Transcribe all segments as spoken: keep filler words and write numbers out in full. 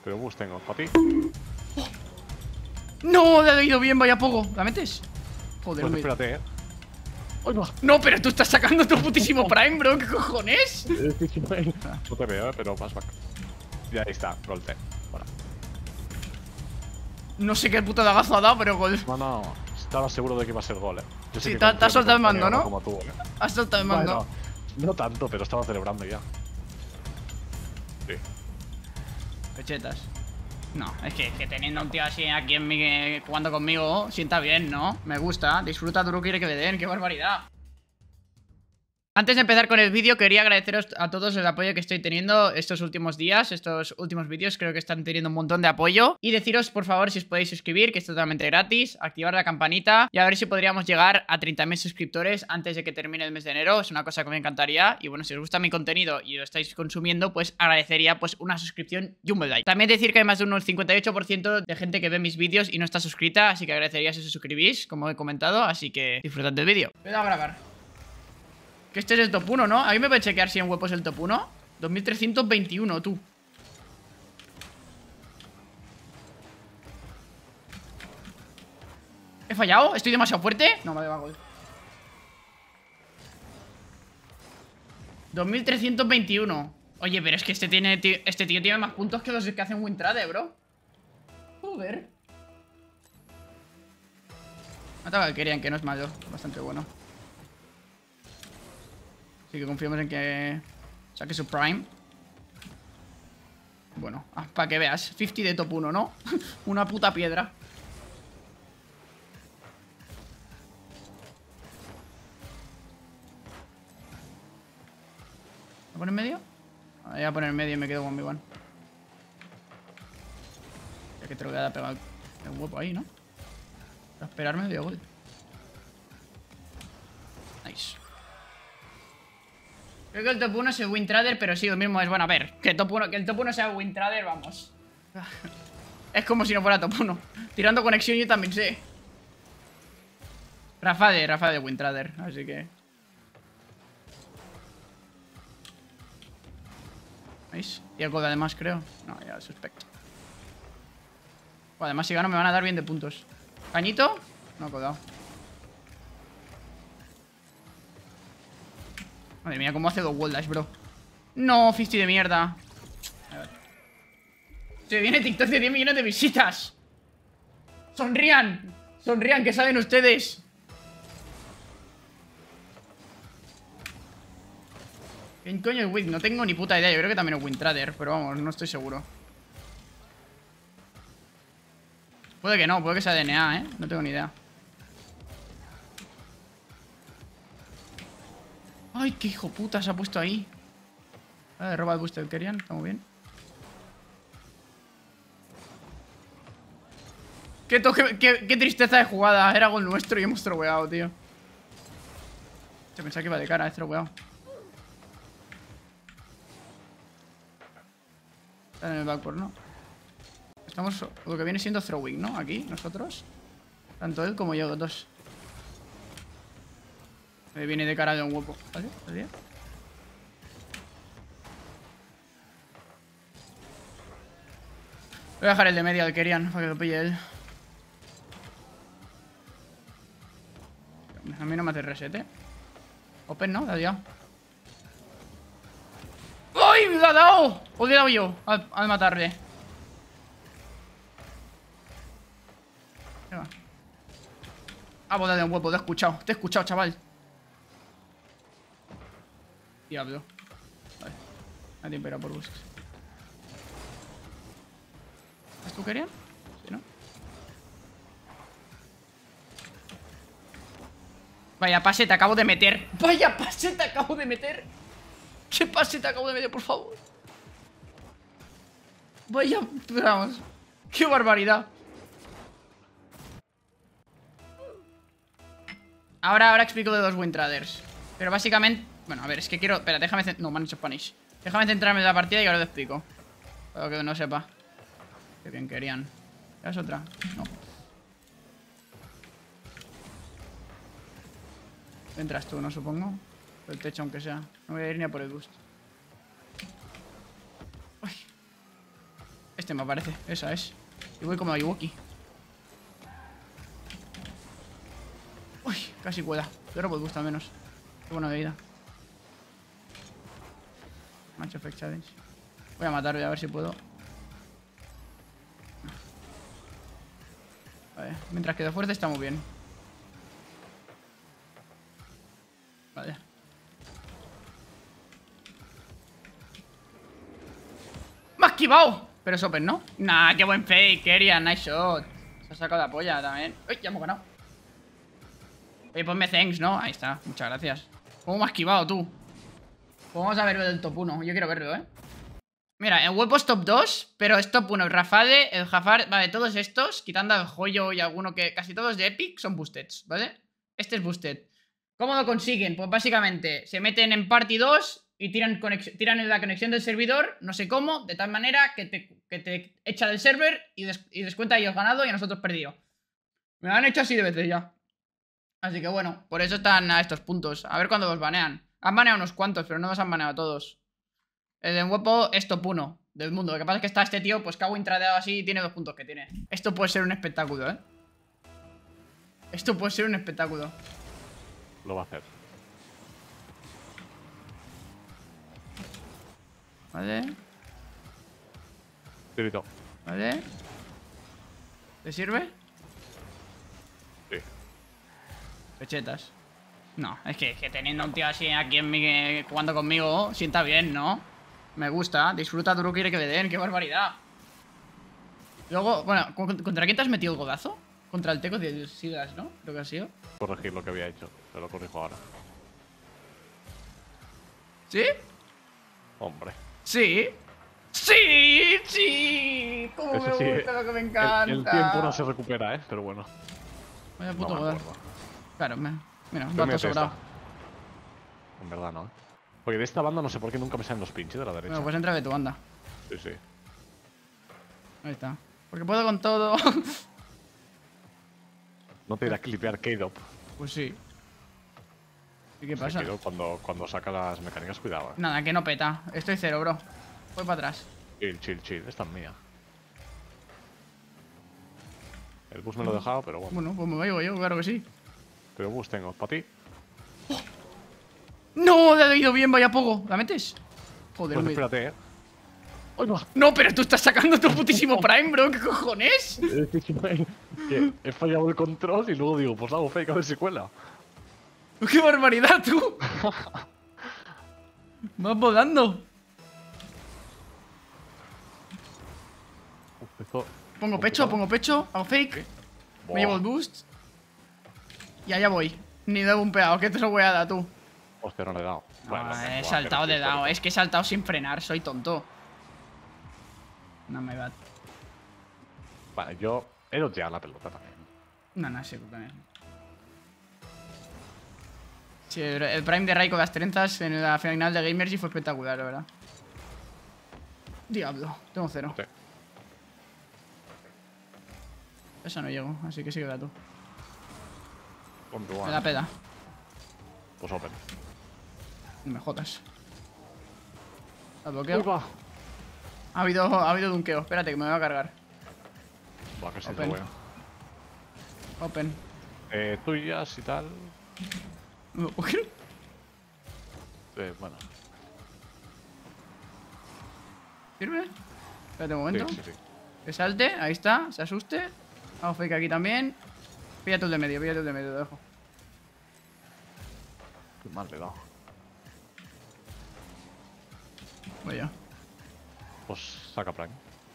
Pero bus tengo, ¿para ti? Oh. No, le ha ido bien, vaya poco. ¿La metes? Joder, Pues me... espérate, eh. No, pero tú estás sacando tu putísimo Prime, bro. ¿Qué cojones? No te veo, eh, pero flashback. Y ahí está, gol ten. Bueno. No sé qué puto dagazo ha dado, pero gol. No, no, estaba seguro de que iba a ser gol, eh. Yo sé Sí, que te, te has soltado el confío en mi mando, ¿no? compañero, como tú, eh. Has soltado el mando. Bueno, no tanto, pero estaba celebrando ya. Sí. Pechetas. No, es que, que teniendo un tío así aquí en mi, jugando conmigo, sienta bien, ¿no? Me gusta. Disfruta, duro quiere que le den. ¡Qué barbaridad! Antes de empezar con el vídeo, quería agradeceros a todos el apoyo que estoy teniendo estos últimos días, estos últimos vídeos, creo que están teniendo un montón de apoyo. Y deciros, por favor, si os podéis suscribir, que es totalmente gratis, activar la campanita y a ver si podríamos llegar a treinta mil suscriptores antes de que termine el mes de enero. Es una cosa que me encantaría. Y bueno, si os gusta mi contenido y lo estáis consumiendo, pues agradecería pues una suscripción y un bell like. También decir que hay más de un cincuenta y ocho por ciento de gente que ve mis vídeos y no está suscrita, así que agradecería si os suscribís, como he comentado, así que disfrutad del vídeo. Voy a grabar. Que este es el top uno, ¿no? A mí me puede chequear si en huepo es el top uno. dos mil trescientos veintiuno, tú. ¿He fallado? ¿Estoy demasiado fuerte? No, me va gol. dos mil trescientos veintiuno. Oye, pero es que este, tiene, tío, este tío tiene más puntos que los que hacen Wintrade, bro. Joder. Mataba al Kerian, que no es malo. Bastante bueno. Así que confiamos en que saque su Prime. Bueno, ah, para que veas, cincuenta de top uno, ¿no? Una puta piedra. ¿Voy a poner en medio? Ah, voy a poner en medio y me quedo con mi one. Ya que te lo voy a dar pegado el huevo ahí, ¿no? Para esperarme medio gol. Nice. Creo que el top uno es el Wintrader, pero sí, lo mismo es, bueno, a ver, que, top uno, que el top uno sea Wintrader, vamos. Es como si no fuera top uno. Tirando conexión yo también sé. Rafa de, Rafa de Wintrader, así que... ¿Veis? Y el gol además, creo. No, ya suspecto. Bueno, además si gano me van a dar bien de puntos. ¿Cañito? No, colgado. Madre mía, cómo hace dos wall dash, bro. No, cincuenta de mierda. A ver. Se viene TikTok de diez millones de visitas. Sonrían. Sonrían, que saben ustedes. ¿Quién coño es Wiz? No tengo ni puta idea. Yo creo que también es Wintrader, pero vamos, no estoy seguro. Puede que no, puede que sea D N A, ¿eh? No tengo ni idea. Ay, qué hijo puta se ha puesto ahí. Vale, roba el boost del Kerian, está muy bien. Qué, toque, qué, qué tristeza de jugada. Era gol nuestro y hemos troweado, tío. Se pensaba que iba de cara, es troweado. Está en el backboard, ¿no? Estamos lo que viene siendo throwing, ¿no? Aquí, nosotros. Tanto él como yo, los dos. Me viene de cara de un hueco. ¿Vale? ¿Vale? Voy a dejar el de medio al Kerian para que lo pille él. A mí no me hace reset, ¿eh? Open, ¿no? Le ha liado. ¡Ay! ¡Me lo ha dado! O le he dado yo al, al matarle. ¿Qué va? Ah, bola de un huevo, te he escuchado. Te he escuchado, chaval. Diablo. Vale. Nadie espera por boost. ¿Es tú, Kerian? Sí, ¿no? Vaya pase te acabo de meter. Vaya pase te acabo de meter. ¿Qué pase te acabo de meter, por favor? Vaya... Vamos. Qué barbaridad. Ahora, ahora explico de los Wintraders. Pero básicamente... Bueno, a ver, es que quiero... Espera, déjame... No, me han hecho Spanish. Déjame centrarme en la partida y ahora te explico. Para que no sepa. Qué bien querían. ¿Es otra? No. Entras tú, ¿no? Supongo. Por el techo, aunque sea. No voy a ir ni a por el boost. Uy. Este me aparece, esa es. Y voy como a Iwoki. Uy, casi pueda. Pero pues gusta menos. Qué buena vida. Match Effect Challenge. Voy a matar, voy a ver si puedo. Vale, mientras que de fuerza está muy bien. Vale. ¡Me ha esquivado! Pero es open, ¿no? Nah, qué buen fake, Keria, nice shot. Se ha sacado la polla también. ¡Uy, ya hemos ganado! Oye, ponme thanks, ¿no? Ahí está, muchas gracias. ¿Cómo me has esquivado tú? Pues vamos a ver el top uno, yo quiero verlo, ¿eh? Mira, en Huepo es top dos, pero es top uno. El Rafale, el Jafar, vale, todos estos, quitando al Joyo y alguno que... Casi todos de Epic son boosted, ¿vale? Este es boosted. ¿Cómo lo consiguen? Pues básicamente se meten en Party dos y tiran, tiran la conexión del servidor, no sé cómo, de tal manera que te, que te echa del server y, des, y descuenta a ellos ganado y a nosotros perdido. Me lo han hecho así de veces ya. Así que bueno, por eso están a estos puntos. A ver cuándo los banean. Han baneado unos cuantos, pero no los han baneado a todos. El de Huepo es top uno del mundo. Lo que pasa es que está este tío, pues cago intradeado así y tiene dos puntos que tiene. Esto puede ser un espectáculo, ¿eh? Esto puede ser un espectáculo. Lo va a hacer. Vale. Tirito. Vale. ¿Te sirve? Sí. Pechetas. No, es que, que teniendo un tío así aquí en mi, jugando conmigo, sienta bien, ¿no? Me gusta. Disfruta Duro quiere que le den. ¡Qué barbaridad! Luego, bueno, ¿contra quién te has metido el godazo? Contra el Teco de Sigas, ¿no? Creo que ha sido. Corregir lo que había hecho. Te lo corrijo ahora. ¿Sí? Hombre. Sí. ¡Sí! ¡Sí! ¡Cómo me Eso sí, gusta lo que me encanta! El, el tiempo no se recupera, ¿eh? Pero bueno. Vaya puto No me godazo. acuerdo. Claro, me... mira, un Pero dato mírate sobrado. esta. En verdad, ¿no? ¿eh? Porque de esta banda no sé por qué nunca me salen los pinches de la derecha. Bueno, pues entra de tu banda. Sí, sí. Ahí está. Porque puedo con todo. No te irá a clipear K-Dop. Pues sí. ¿Y qué O sea, pasa? K-Dop cuando, cuando saca las mecánicas, cuidado. Eh. Nada, que no peta. Estoy cero, bro. Voy para atrás. Chill, chill, chill. Esta es mía. El bus me lo he dejado, pero bueno. Bueno, pues me vaya yo, claro que sí. Pero bus tengo para ti. ¡No! Le ha ido bien, vaya poco. ¿La metes? Joder, Pues me... espérate, eh. ¡Ay, no! No, pero tú estás sacando tu putísimo Prime, bro. ¿Qué cojones? Que he fallado el control y luego digo, pues hago fake a ver si cuela. ¡Qué barbaridad, tú! Vas volando. Uf, esto... Pongo pecho, pongo pecho, hago fake. Me llevo el boost. Y allá voy. Ni de un peado, que te lo voy a dar tú. Hostia, no le he dado. Bueno, Ah, me he voy a saltado hacer de así, dado. por Es que he saltado sin frenar, soy tonto. No me va. Vale, yo he ya la pelota también. No, no, sí, también. Sí, el el Prime de Raiko de las trenzas en la final de Gamergy fue espectacular, la verdad. Diablo, tengo cero. Sí. Esa no llego, así que sigue tú. Con tu Me one. da peda. Pues open. No me jodas. ¿La Uy, bloqueo? va. Ha habido, ha habido dunkeo. Espérate, que me voy a cargar. Va, que sí Open. lo veo. Open. Eh, tuyas y tal. ¿Me lo puedo creer? Eh, bueno. ¿Sirve? Espérate un momento. Sí, sí, sí. Que salte, ahí está, se asuste. Hago fake aquí también. Píllate el de medio, píllate el de medio, lo dejo. Qué mal le he dado. Voy yo. Pues saca plan.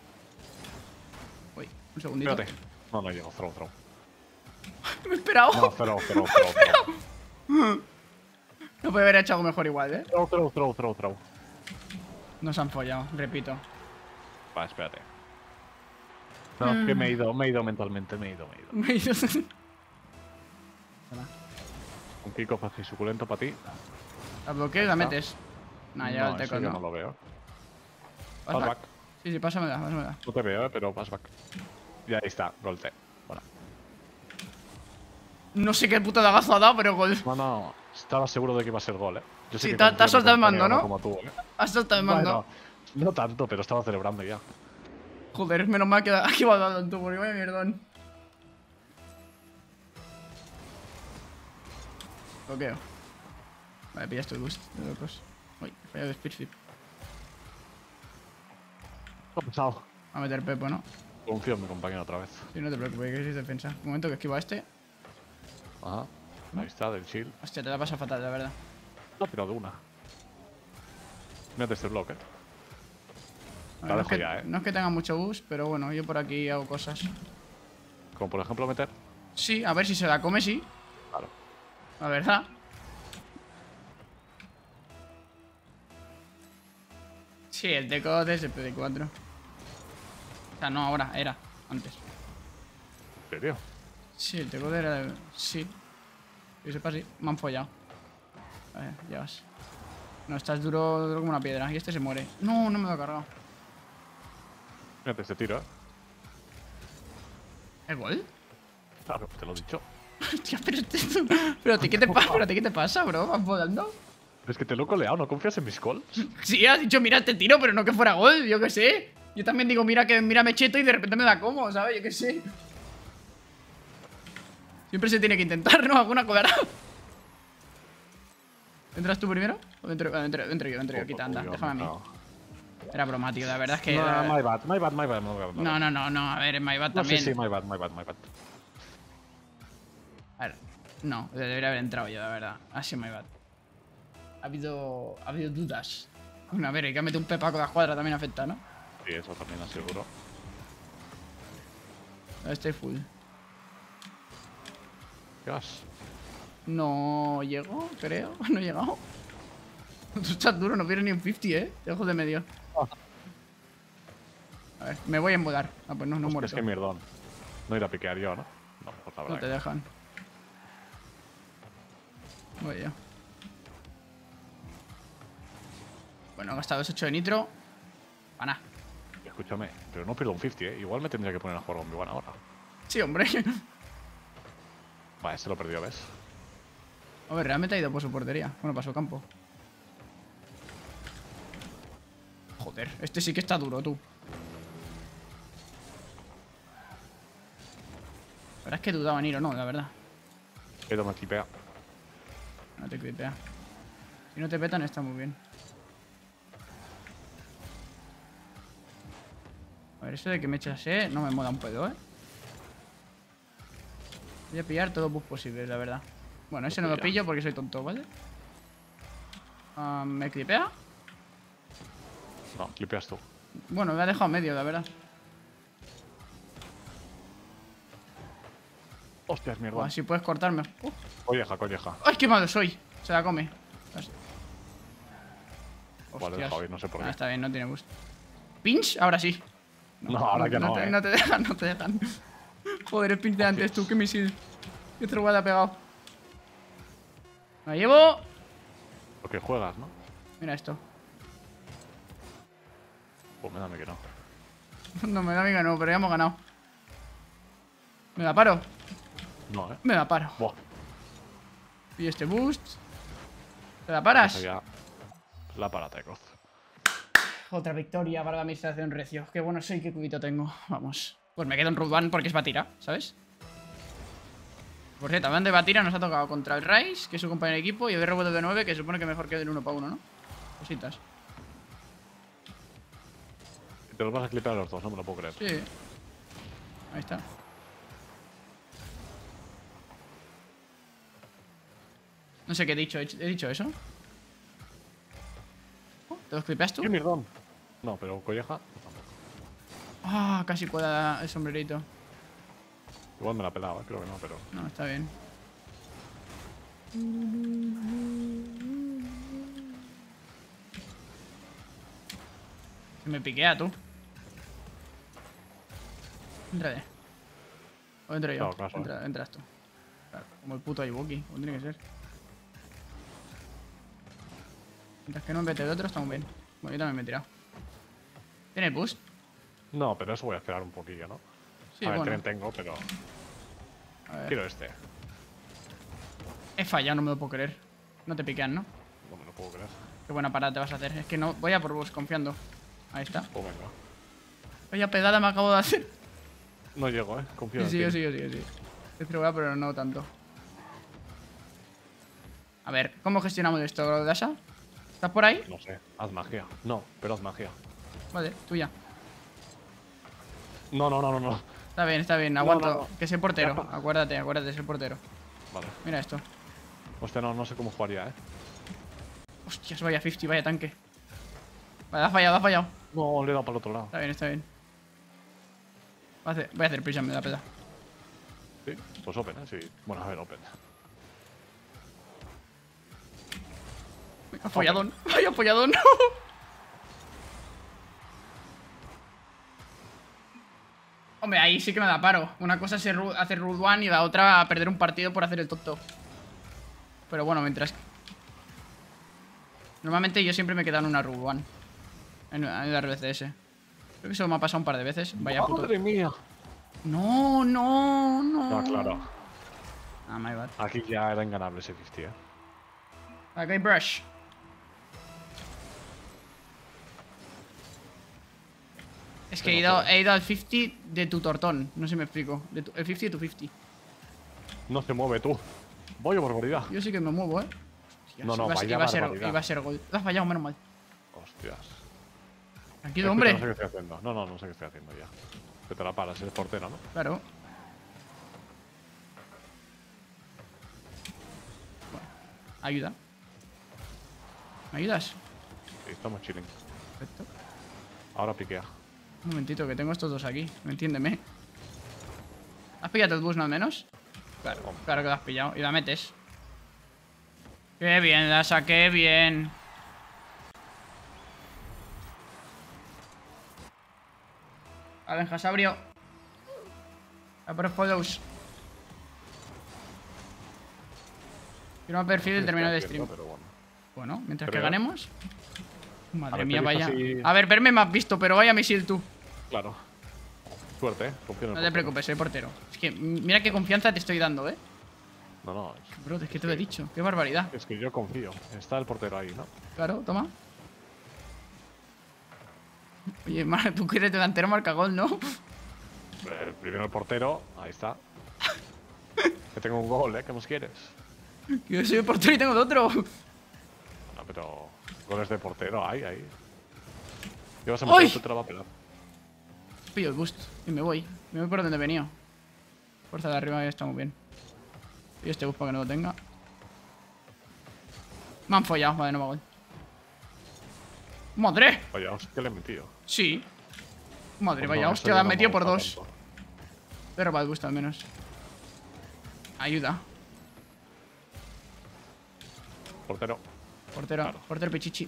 Uy, un segundito. Espérate. No, no llego. Throw, throw. Me he esperado. No, throw, throw, throw, throw. No puede haber hecho algo mejor igual, eh. Throw, throw, throw, throw, throw. Nos han follado, repito. Va, espérate. No, es que me he ido, me he ido mentalmente, me he ido, me he ido. Me he ido. Un kickoff así suculento para ti. La bloqueo y la metes. Nah, llega no, el teco, eso yo no. no lo veo. Pass Pass back. back. Sí, sí, pásamela, pásamela. No te veo, eh, pero pass back. Y ahí está, golte. Bueno. No sé qué puto dagazo ha dado, pero gol. No, no, estaba seguro de que iba a ser gol, eh. Yo sé Sí, que te ha- confío te has en mi soltado el mando, compañero ¿no? Como tú, eh. Has soltado el mando. Bueno, no tanto, pero estaba celebrando ya. Joder, menos mal que ha esquivado tanto, porque vaya mierdón. Bloqueo. Vale, pillaste el boost de locos. Uy, he fallado de speed flip. Ha pasado. Va a meter Pepo, ¿no? Confío en mi compañero otra vez. Sí, no te preocupes, que es defensa. Un momento que esquivo a este. Ajá. Ahí está, del chill. Hostia, te la pasa fatal, la verdad. No ha tirado de una. Mírate este bloque. A ver, La no, es dejo que, ya, eh. no es que tenga mucho boost, pero bueno, yo por aquí hago cosas. Como por ejemplo meter. Sí, a ver si se la come, sí. Claro. La verdad. Sí, el Deco es el P D cuatro. O sea, no ahora, era. Antes. ¿En serio? Sí, el Deco era de... Sí. Que sepa, sí. Me han follado. A ver, ya vas. No, estás duro, duro como una piedra. Y este se muere. No, no me lo he cargado. Mírate este tiro, eh. ¿El gol? Claro, te lo he dicho. Hostia, pero este... Pero a ti, ¿qué te pasa? ¿Pero a ti qué te pasa, bro? ¿Vas volando? Es que te lo he coleado, ¿no confías en mis calls? Sí, has dicho, mira este tiro, pero no que fuera gol, yo qué sé. Yo también digo, mira que mira me cheto y de repente me da como, ¿sabes? Yo qué sé. Siempre se tiene que intentar, ¿no? Alguna colará. ¿Entras tú primero? ¿O entro, entro, entro yo, entro yo? Quita, anda, déjame a mí. Era broma, tío, la verdad es que... No, era... my bad, my bad, my bad, my bad. No, no, no, no, a ver, en MyBat No, sí, también. sí, my bad, my bad, my bad. A ver, no, debería haber entrado yo, la verdad. Ha sido MyBat. Ha habido, ha habido dudas. Bueno, a ver, hay que meter un pepaco de la cuadra también afecta, ¿no? Sí, eso también aseguro. Estoy full. ¿Qué vas? No llego, creo. No he llegado. Tú estás duro, no viene ni un cincuenta, ¿eh? Te dejo de medio. A ver, me voy a embodar. Ah, pues no, no Hostia, muerto. es que mierdón. No ir a piquear yo, ¿no? No, por la No verdad. te dejan. Voy yo. Bueno, he gastado dos ocho de nitro. Para nada. Escúchame, pero no pierdo un cincuenta, ¿eh? Igual me tendría que poner a jugar con mi buena ahora. Sí, hombre. Vale, se lo perdió, ¿ves? A ver, realmente ha ido por su portería. Bueno, para su campo. Joder, este sí que está duro, tú. La verdad es que dudaba en ir o no, la verdad. Pero me clipea. No te cripea. Si no te petan, está muy bien. A ver, eso de que me echas eh, no me mola un pedo, eh. Voy a pillar todos los buffs posibles, la verdad. Bueno, ese no lo pillo porque soy tonto, ¿vale? Ah, ¿me clipea? No, clipeas tú. Bueno, me ha dejado medio, la verdad. Hostia, es mierda. Así puedes cortarme. Uh. Colleja, colleja. ¡Ay, qué malo soy! Se la come. Así. Vale, Hostias. Javi, no sé por Ah, qué. está bien, no tiene boost. ¿Pinch? Ahora sí. No, ahora que no, te, eh. no te dejan, no te dejan. Joder, el pinch de antes, tú, qué misil. Qué trobada ha pegado. Me la llevo. Porque juegas, ¿no? Mira esto. Pues me dame que no. No me da amiga, no, pero ya hemos ganado. Me la paro. No, ¿eh? Me la paro. Buah. Y este boost. ¿Te la paras? Esa ya la para Tecos. Otra victoria para la administración recio. Qué bueno soy, qué cubito tengo. Vamos. Pues me quedo en Root One porque es Batira, ¿sabes? Por cierto, hablando de Batira, nos ha tocado contra el Rice, que es su compañero de equipo, y el R W nueve, que supone que mejor que el uno para uno, ¿no? Cositas. Te los vas a clipear los dos, no me lo puedo creer. Sí. Ahí está. No sé qué he dicho. ¿He he dicho eso? Oh, ¿te los clipeas tú? ¡Qué mierdón! No, pero colleja, pues tampoco. Ah, casi cuadra el sombrerito. Igual me la he pelado, ¿eh? Creo que no, pero. No, está bien. Se me piquea, tú. Entrale. O entro yo. Claro, claro, Entra- entras tú. Claro, como el puto Ibuki, como tiene que ser. Mientras que no me mete de otro, estamos bien. Bueno, yo también me he tirado. ¿Tiene boost? No, pero eso voy a esperar un poquillo, ¿no? Sí, a ver, bueno. tren tengo, pero. A ver. Quiero este. He fallado, no me lo puedo creer. No te piquean, ¿no? No me lo puedo creer. Qué buena parada te vas a hacer. Es que no. Voy a por boost, confiando. Ahí está. Pues venga. Vaya pegada me acabo de hacer. No llego, eh. Confío Sí, en sí, ti. yo sí, yo sí, yo sí. He probado, pero no tanto. A ver, ¿cómo gestionamos esto, Dasha? ¿Estás por ahí? No sé, haz magia. No, pero haz magia. Vale, tuya. No, no, no, no, no. Está bien, está bien, No, aguanto. no, no. Que es el portero. Ya. Acuérdate, acuérdate, es el portero. Vale. Mira esto. Hostia, no, no sé cómo jugaría, eh. Hostias, vaya cincuenta, vaya tanque. Vale, ha fallado, ha fallado. No, le he dado para el otro lado. Está bien, está bien. Voy a hacer, voy a hacer prisa, me da peda. Sí, pues open, eh. Sí. Bueno, a ver, open. Ha follado, vaya follado, no. Hombre, ahí sí que me da paro. Una cosa es ser ru- hacer Road One y la otra perder un partido por hacer el tonto. Pero bueno, mientras... Normalmente yo siempre me he quedado en una Road One. En, en el R C S. Creo que eso me ha pasado un par de veces. Vaya puto... ¡Madre mía! No, no, no. No, claro. Ah, my bad. Aquí ya era inganable ese cincuenta, eh. Acá hay brush. Es que he ido, he ido al cincuenta de tu tortón. No sé si me explico. De tu- el cincuenta de tu cincuenta. No se mueve tú. Voy a barbaridad. Yo sí que me muevo, eh. Hostias, No, no, iba, a ser- vaya iba a ser, barbaridad. iba a ser gol. Lo has fallado, menos mal. Hostias. Tranquilo, Escucha, hombre. No sé qué estoy haciendo. No, no, no sé qué estoy haciendo ya. Que te la paras, eres portero, ¿no? Claro. Bueno, ayuda. ¿Me ayudas? Sí, estamos chilling. Perfecto. Ahora piquea. Un momentito, que tengo estos dos aquí. Entiéndeme. ¿Has pillado el bus, no al menos? Claro, claro que lo has pillado. Y la metes. Qué bien, la saqué bien. Alenja se abrió. A por follows. Quiero un perfil y terminar el stream. Pero bueno. Bueno, mientras Creo. que ganemos. A Madre ver, mía, te he vaya. visto así- A ver, verme me has visto, pero vaya misil tú. Claro. Suerte, eh. Confío en el No te portero. preocupes, soy portero. Es que mira qué confianza te estoy dando, eh. No, no. Es, Bro, es que te lo he dicho. Qué barbaridad. es que yo confío. Está el portero ahí, ¿no? Claro, toma. Oye, mar- tú que eres delantero marca gol, ¿no? Eh, primero el portero. Ahí está. Que tengo un gol, ¿eh? ¿Qué más quieres? Yo soy el portero y tengo de otro. No, pero goles de portero hay, ahí. ¿Qué vas a ¡Ay! meter? Tú te la vas a pelar. Pillo el boost y me voy. Me voy por donde he venido. Fuerza de arriba, ya está muy bien. Y este boost para que no lo tenga. Me han follado, vale, no me gol. ¡Madre! Vaya, hostia, le he metido. Sí. Madre, Pues vaya, no, hostia, eso la ya han no metido me por gusta dos. tanto. Pero para el boost al menos. Ayuda. Portero. Portero, Claro. portero pichichi.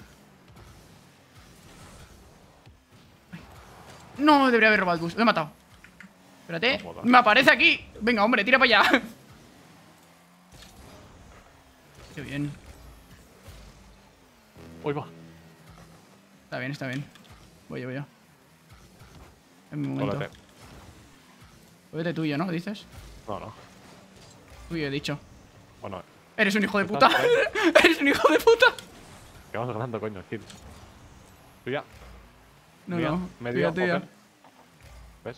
Ay. No, debería haber robado el bus. Lo he matado. Espérate. No jodas. Me aparece aquí. Venga, hombre, tira para allá. Qué bien. Uy, va. Está bien, está bien. Voy yo, voy yo. En mi momento. Cólate. Vete tuyo, ¿no? ¿Dices? No, no. Tuyo he dicho. Bueno, Eres un hijo de Estás puta. por ahí. Eres un hijo de puta. que vamos ganando, coño, kill. Tú ya. No, Mía, no. medio, Tuya, tuya. open. ¿Ves?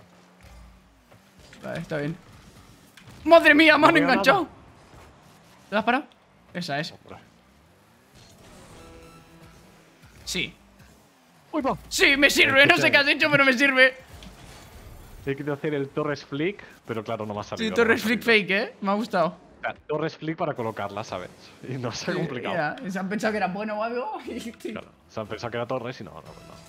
Vale, está bien. ¡Madre mía! ¡Me No han veo enganchado! nada. ¿Te la has parado? Esa es. Hombre. Sí. Uy, va. Sí, me sirve. No sé qué has hecho, pero me sirve. He querido hacer el Torres Flick, pero claro, no me ha salido. Sí, no Torres me ha Flick salido. Fake, ¿eh? Me ha gustado. O sea, Torres Flick para colocarla, ¿sabes? Y no se ha Sí, complicado. ya, se han pensado que era bueno o algo. y sí. Claro, se han pensado que era Torres y no, no, pues no.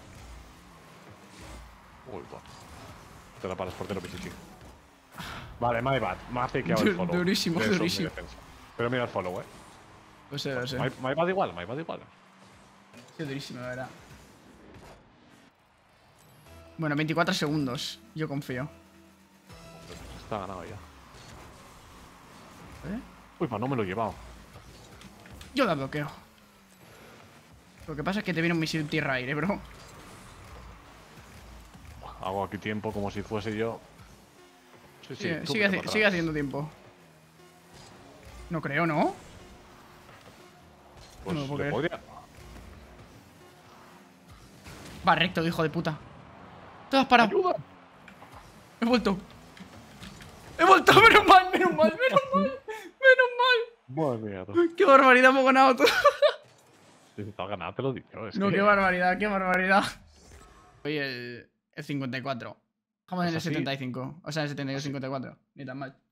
Uy, va. Te la paras, portero pichichi. Vale, my bad. Me hace que haga el Du- follow. durísimo, De eso es mi durísimo. defensa. Pero mira el follow, eh. Lo sé, lo sé. My, my bad igual, my bad igual. Qué durísimo, la verdad. Bueno, veinticuatro segundos. Yo confío. Está ganado ya. ¿Eh? Uy, pa, no me lo he llevado. Yo la bloqueo. Lo que pasa es que te viene un misil tierra-aire, bro. Hago aquí tiempo como si fuese yo. Sí, sí, Sigue, tú sigue, vete haci- para sigue atrás. haciendo tiempo. No creo, ¿no? Pues no lo puedo le creer. podría. Va recto, hijo de puta. Te has parado. ¡Ayuda! He vuelto. He vuelto, menos mal, menos mal, menos mal. Menos mal. Madre mía, tú. Qué barbaridad, hemos ganado todo. Si te has ganado, te lo he dicho. Es No, que... qué barbaridad, qué barbaridad. Oye, el, el cincuenta y cuatro. Vamos en ¿Es el así? setenta y cinco. O sea, en el setenta y dos, cincuenta y cuatro. Ni tan mal.